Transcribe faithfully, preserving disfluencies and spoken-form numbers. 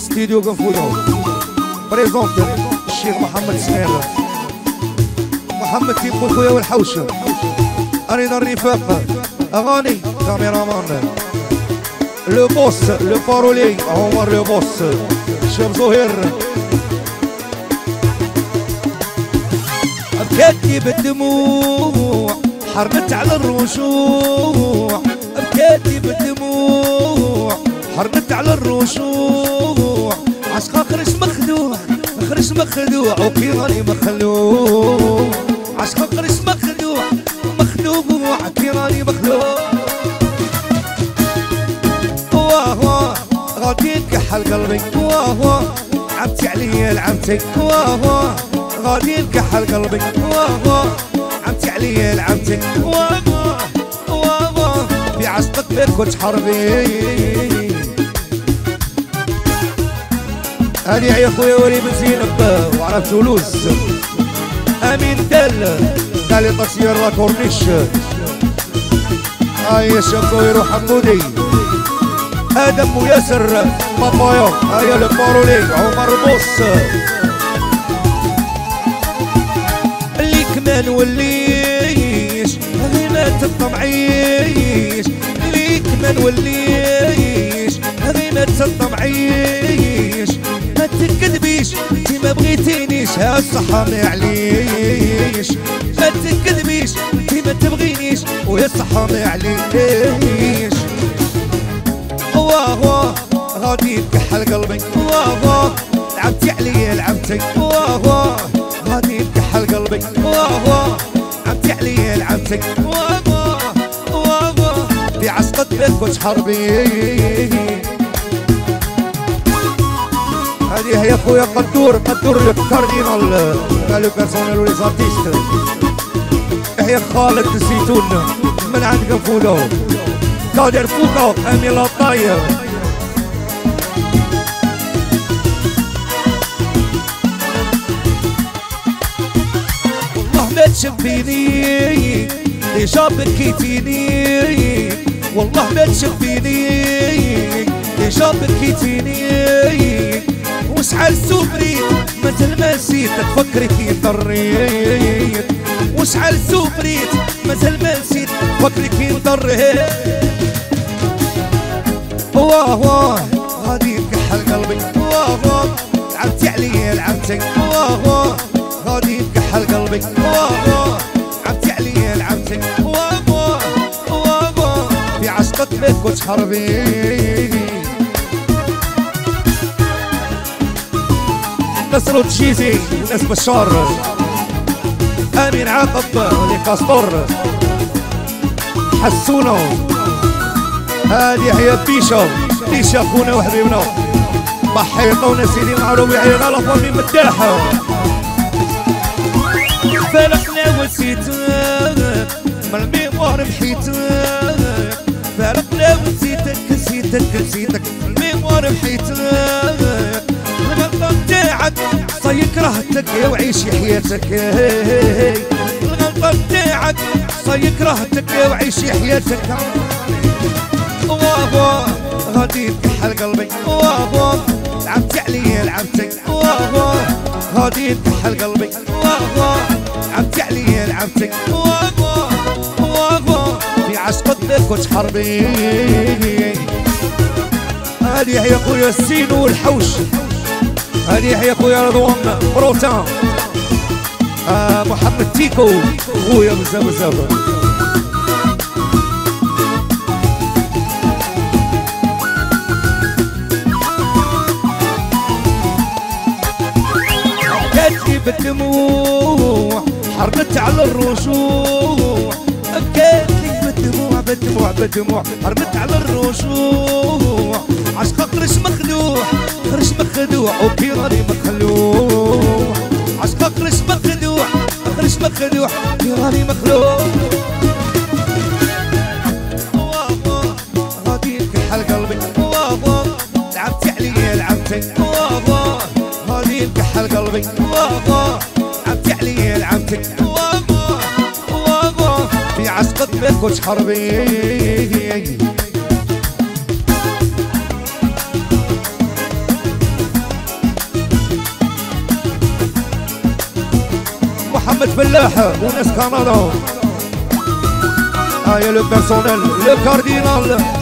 ستوديو قنفذو بريزونت الشيخ محمد سمير محمد تيمو خويا والحوش أرينا الرفاق أغاني كاميرامان لو بوس لو بارولي عمر لو بوس شاب زهير بكيتي بالدموع حرمت على الرشوع بكيتي بالدموع حرمت على الرشوع عشقا خرج مخدوع خرج مخدوع وكي راني مخلوع عشقا خرج مخدوع مخدوع كي راني مخلوع واه واه غادي نكحل قلبي واه واه عمتي عليا لعمتك واه واه غادي نكحل قلبي واه واه عمتي عليا لعمتك واه واه واه في عشقك ما كنت حربي هادي يا خويا ولي بن زينب وعرف تولوز امين دل قالي طاسير لا كورنيش هيا شابوير وحمودي ادم وياسر بابايا هيا البارولي عمر بوس اللي كمان وليش غينا تطمعيش اللي كمان وليش غينا تطمعيش ما تكذبيش انتي ما بغيتينيش ها الصحة معليش ما تكذبيش انتي ما تبغينيش ويا الصحة معليش واه واه غادي نكحل قلبي واه واه لعبتي عليا لعبتك واه واه غادي نكحل قلبي واه واه لعبتي عليا لعبتك واه واه واه واه في عشقك ما كنتش حربي هذه هي خويا قدور قدور الكاردينال قال لو بيرسونيل ولي زارتيست هي خالد الزيتون من عند قنفذو قادر فوقو امين الطاير والله ما تشوفيني ديجا بكيتيني والله ما تشوفيني ديجا بكيتيني وشحال سوفريت مازال ما نسيت تفكري كي ضريت وشحال سوفريت مازال ما نسيت تفكري كي ضريت واه واه غادي نكحل قلبي واه واه لعبتي عليا لعبتك واه واه غادي نكحل قلبي واه واه لعبتي عليا لعبتك واه واه واه واه في عشقك ما كنتش حربي نصر تشيزي ناس بشار امين عاقب ولي كاستور حسونو هادي هي بيشو بيشا خونا وحبيبنا بحيطونا سيدي معروف عينا لفامي مداحة فرقنا ونسيتك من الميموار محيتك فرقنا ونسيتك نسيتك نسيتك من الميموار محيتك الغلطة متاعك صاي كرهتك وعيشي حياتك الغلطة متاعك صاي كرهتك وعيشي حياتك واه واه غادي نكحل قلبي واه واه لعبتي عليا لعبتك واه واه غادي نكحل قلبي واه واه لعبتي عليا لعبتك واه واه واه واه في عشقك ما كنتش حربي هادي هي خويا السين والحوش هادي هي خويا رضوان بروتان آه محمد تيكو خويا بزاف بزاف بكيتي بالدموع حرمت على الرشوع بكيتي بالدموع بالدموع بالدموع حرمت على الرشوع عشقا خرج مخدوع خرج مخدوع وكي راني مخلوع عشقا خرج مخدوع خرج مخدوع كي راني مخلوع واه واه غادي نكحل قلبي واه واه لعبتي عليا لعبتك واه واه غادي نكحل قلبي واه واه لعبتي عليا لعبتك واه واه واه واه في عشقك ما كنتش حربي محمد فلاح وناس كندا. هيا لو بيرسونيل لو كاردينال